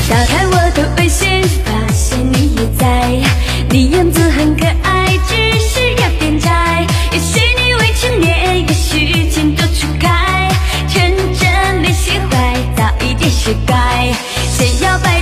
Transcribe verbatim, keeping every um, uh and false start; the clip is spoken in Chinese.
打开我的微信，发现你也在。你样子很可爱，只是有点宅。也许你未成年，也许情窦初开，趁着没学坏，早一点学乖。先要白。